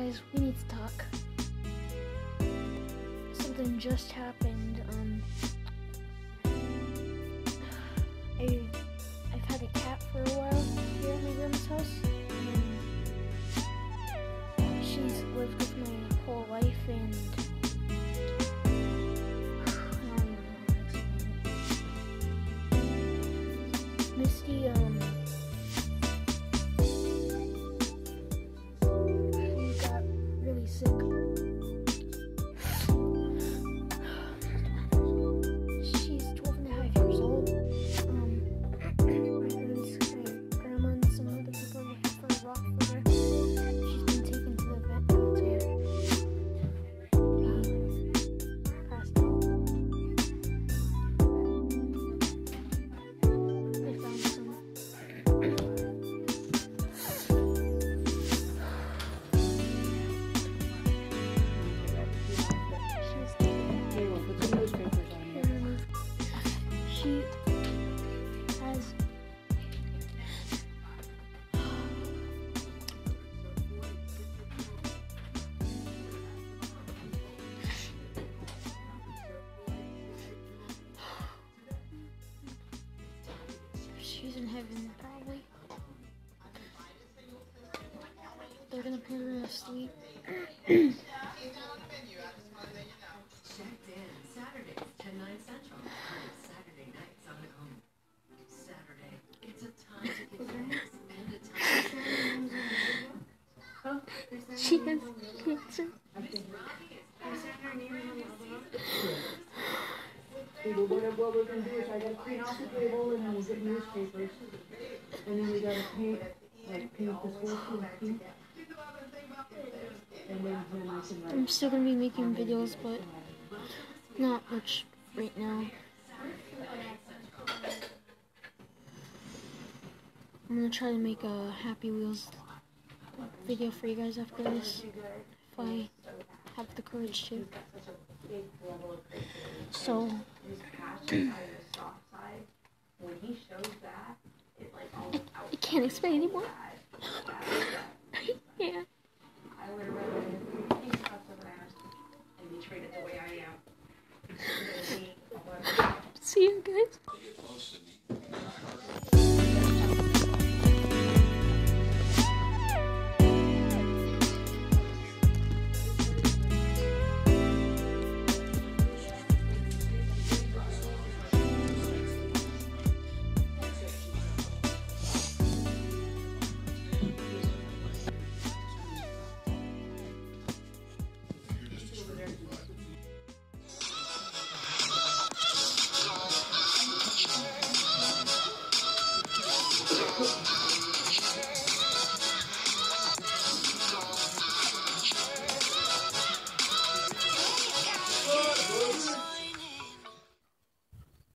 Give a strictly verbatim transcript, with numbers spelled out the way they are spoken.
guys, we need to talk. Something just happened. Um, I, I've had a cat for a while here at my grandma's house, and she's lived with my whole life, and I don't know how to explain it. Misty, um, sick. She's twelve and a half years old. Um, my friends, my grandma and some other people were looking for a rock for her. She's been taken to the vet to be passed out. They found some. She has she's in heaven probably. They're gonna put her to sleep. She has cancer. What we're going to do is I got to clean off the table and then we'll get newspapers. And then we got to paint, like paint this whole thing pink. And then when I can, like, I'm still going to be making videos, but not much right now. I'm going to try to make a Happy Wheels video for you guys after this, if I have the courage to. So, I, I can't explain anymore. Yeah. See you guys. Cool.